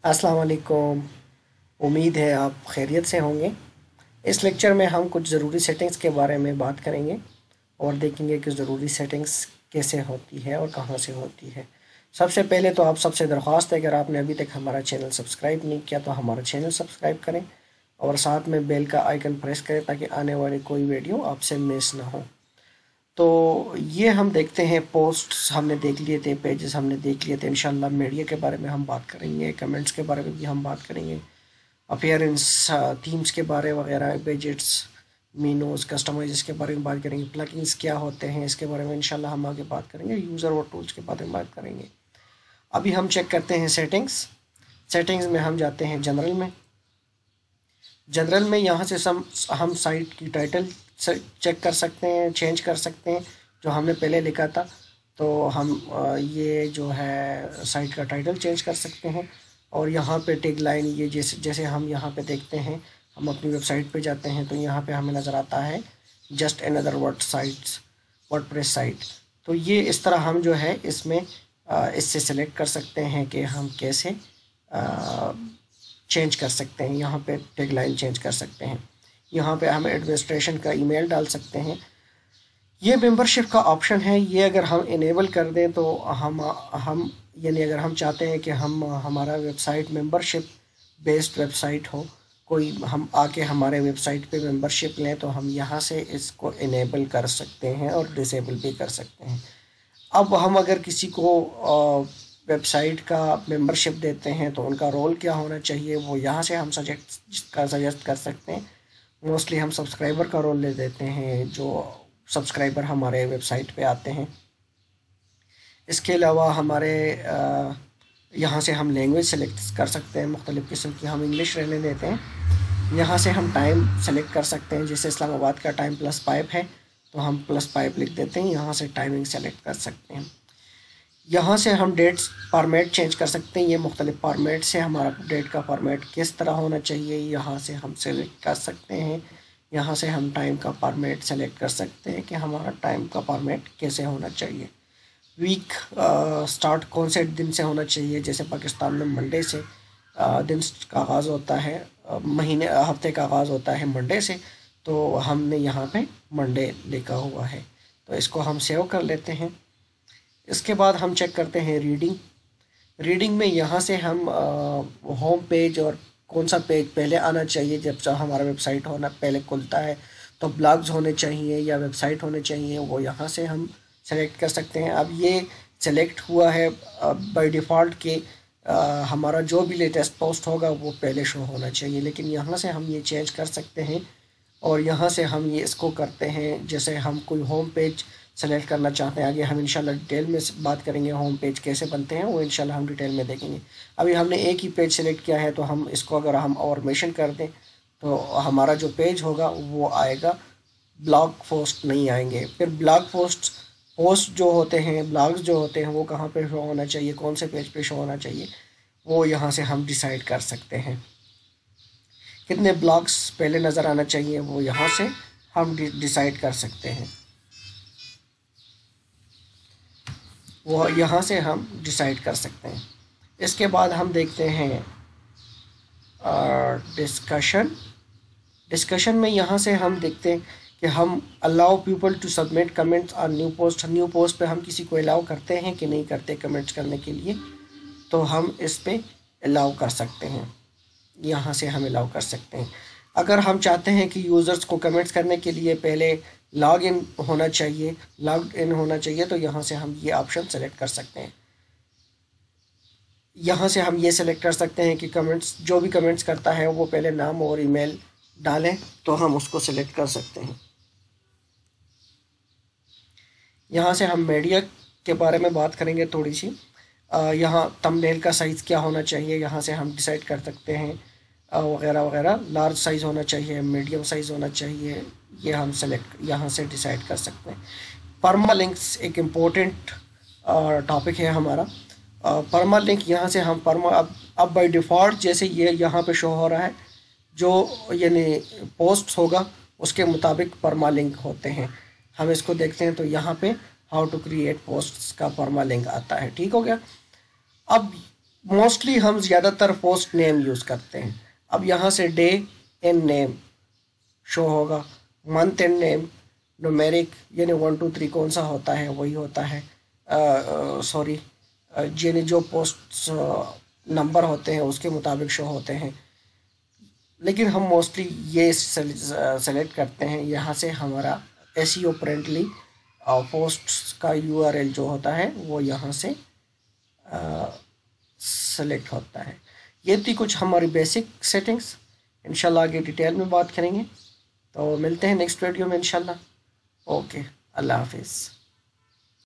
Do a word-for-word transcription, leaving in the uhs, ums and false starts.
अस्सलाम वालेकुम। उम्मीद है आप खैरियत से होंगे। इस लेक्चर में हम कुछ ज़रूरी सेटिंग्स के बारे में बात करेंगे और देखेंगे कि ज़रूरी सेटिंग्स कैसे होती है और कहाँ से होती है। सबसे पहले तो आप सबसे दरख्वास्त है, अगर आपने अभी तक हमारा चैनल सब्सक्राइब नहीं किया तो हमारा चैनल सब्सक्राइब करें और साथ में बेल का आइकन प्रेस करें ताकि आने वाली कोई वीडियो आपसे मिस ना हो। तो ये हम देखते हैं, पोस्ट्स हमने देख लिए थे, पेजेस हमने देख लिए थे। इंशाल्लाह मीडिया के बारे में हम बात करेंगे, कमेंट्स के बारे में भी हम बात करेंगे, अपीयरेंस, थीम्स के बारे वगैरह, बजट्स, मीनूज, कस्टमाइजेस के बारे में बात करेंगे, प्लगइन्स क्या होते हैं इसके बारे में इंशाल्लाह हम आगे बात करेंगे, यूज़र और टूल्स के बारे में बात करेंगे। अभी हम चेक करते हैं सेटिंग्स। सेटिंग्स में हम जाते हैं जनरल में। जनरल में यहाँ से सम हम साइट की टाइटल चेक कर सकते हैं, चेंज कर सकते हैं। जो हमने पहले लिखा था तो हम ये जो है साइट का टाइटल चेंज कर सकते हैं। और यहाँ पे टैग लाइन, ये जैसे जैसे हम यहाँ पे देखते हैं, हम अपनी वेबसाइट पे जाते हैं तो यहाँ पे हमें नज़र आता है just another word sites, WordPress site. तो ये इस तरह हम जो है इसमें इससे सेलेक्ट कर सकते हैं कि हम कैसे चेंज कर सकते हैं। यहाँ पे टैग लाइन चेंज कर सकते हैं। यहाँ पे हम एडमिनिस्ट्रेशन का ईमेल डाल सकते हैं। ये मेंबरशिप का ऑप्शन है, ये अगर हम इनेबल कर दें तो हम हम यानी अगर हम चाहते हैं कि हम हमारा वेबसाइट मेंबरशिप बेस्ड वेबसाइट हो, कोई हम आके हमारे वेबसाइट पे मेंबरशिप लें, तो हम यहाँ से इसको इनेबल कर सकते हैं और डिसेबल भी कर सकते हैं। अब हम अगर किसी को वेबसाइट का मेंबरशिप देते हैं तो उनका रोल क्या होना चाहिए, वो यहाँ से हम सजेस्ट कर सजेस्ट कर सकते हैं। मोस्टली हम सब्सक्राइबर का रोल ले देते हैं, जो सब्सक्राइबर हमारे वेबसाइट पे आते हैं। इसके अलावा हमारे यहाँ से हम लैंग्वेज सेलेक्ट कर सकते हैं, मुख्तलिफ़ किस्म की। हम इंग्लिश रहने देते हैं। यहाँ से हम टाइम सेलेक्ट कर सकते हैं, जैसे इस्लामाबाद का टाइम प्लस फाइव है तो हम प्लस फाइव लिख देते हैं। यहाँ से टाइमिंग सेलेक्ट कर सकते हैं। यहाँ से हम डेट्स फॉर्मेट चेंज कर सकते हैं। ये मुख्तलिफ फॉर्मेट से हमारा डेट का फॉर्मेट किस तरह होना चाहिए यहाँ से हम सेलेक्ट कर सकते हैं। यहाँ से हम टाइम का फॉर्मेट सेलेक्ट कर सकते हैं कि हमारा टाइम का फॉर्मेट कैसे होना चाहिए। वीक स्टार्ट कौन से दिन से होना चाहिए, जैसे पाकिस्तान में मंडे से uh, दिन का आगाज़ होता है, uh, महीने हफ्ते का आगाज़ होता है मंडे से, तो हमने यहाँ पे मंडे लिखा हुआ है, तो इसको हम सेव कर लेते हैं। इसके बाद हम चेक करते हैं रीडिंग। रीडिंग में यहाँ से हम होम पेज और कौन सा पेज पहले आना चाहिए, जब से हमारा वेबसाइट होना पहले खुलता है तो ब्लॉग्स होने चाहिए या वेबसाइट होने चाहिए, वो यहाँ से हम सेलेक्ट कर सकते हैं। अब ये सेलेक्ट हुआ है बाय डिफ़ॉल्ट के आ, हमारा जो भी लेटेस्ट पोस्ट होगा वो पहले शो होना चाहिए, लेकिन यहाँ से हम ये चेंज कर सकते हैं और यहाँ से हम ये इसको करते हैं। जैसे हम कोई होम पेज सेलेक्ट करना चाहते हैं, आगे हम इंशाल्लाह डिटेल में बात करेंगे होम पेज कैसे बनते हैं, वो इंशाल्लाह हम डिटेल में देखेंगे। अभी हमने एक ही पेज सेलेक्ट किया है तो हम इसको अगर हम और मेंशन कर दें तो हमारा जो पेज होगा वो आएगा, ब्लॉग पोस्ट नहीं आएंगे। फिर ब्लॉग पोस्ट पोस्ट जो होते हैं, ब्लॉग्स जो होते हैं, वो कहाँ पे शो होना चाहिए, कौन से पेज पे शो होना चाहिए, वो यहाँ से हम डिसाइड कर सकते हैं। कितने ब्लॉग्स पहले नज़र आना चाहिए वो यहाँ से हम डिसाइड कर सकते हैं, वो यहाँ से हम डिसाइड कर सकते हैं। इसके बाद हम देखते हैं डिस्कशन। डिस्कशन में यहाँ से हम देखते हैं कि हम allow people to submit comments और न्यू पोस्ट। न्यू पोस्ट पे हम किसी को अलाउ करते हैं कि नहीं करते कमेंट्स करने के लिए, तो हम इस पे अलाउ कर सकते हैं। यहाँ से हम अलाउ कर सकते हैं। अगर हम चाहते हैं कि यूज़र्स को कमेंट्स करने के लिए पहले लॉग इन होना चाहिए लॉग इन होना चाहिए तो यहाँ से हम ये ऑप्शन सेलेक्ट कर सकते हैं। यहाँ से हम ये सेलेक्ट कर सकते हैं कि कमेंट्स, जो भी कमेंट्स करता है वो पहले नाम और ईमेल डालें, तो हम उसको सेलेक्ट कर सकते हैं। यहाँ से हम मीडिया के बारे में बात करेंगे थोड़ी सी। यहाँ थंबनेल का साइज़ क्या होना चाहिए, यहाँ से हम डिसाइड कर सकते हैं वगैरह वगैरह। लार्ज साइज़ होना चाहिए, मीडियम साइज़ होना चाहिए, ये हम सेलेक्ट यहाँ से डिसाइड कर सकते हैं। परमा लिंक्स एक इम्पोर्टेंट टॉपिक है हमारा। परमा लिंक यहाँ से हम परमा अब अब बाय डिफ़ॉल्ट जैसे ये यहाँ पे शो हो रहा है, जो यानी पोस्ट होगा उसके मुताबिक परमा लिंक होते हैं। हम इसको देखते हैं तो यहाँ पे हाउ टू क्रिएट पोस्ट्स का परमा लिंक आता है। ठीक हो गया। अब موسٹلی ہم زیادہ تر پوسٹ نیم یوز کرتے ہیں. اب یہاں سے ڈے ان نیم شو ہوگا، منتھ اینڈ نیم نومیرک یعنی ون ٹو تھری کون سا ہوتا ہے وہی ہوتا ہے، سوری یعنی جو پوسٹ نمبر ہوتے ہیں اس کے مطابق شو ہوتے ہیں. لیکن ہم موسٹلی یہ سلیکٹ کرتے ہیں، یہاں سے ہمارا S E O friendly post کا یو آر ایل جو ہوتا ہے وہ یہاں سے سلیکٹ ہوتا ہے. یہ تھی کچھ ہماری بیسک سیٹنگس، انشاءاللہ آگے ڈیٹیل میں بات کریں گے. تو ملتے ہیں نیکسٹ ویڈیو میں انشاءاللہ. اوکے، اللہ حافظ.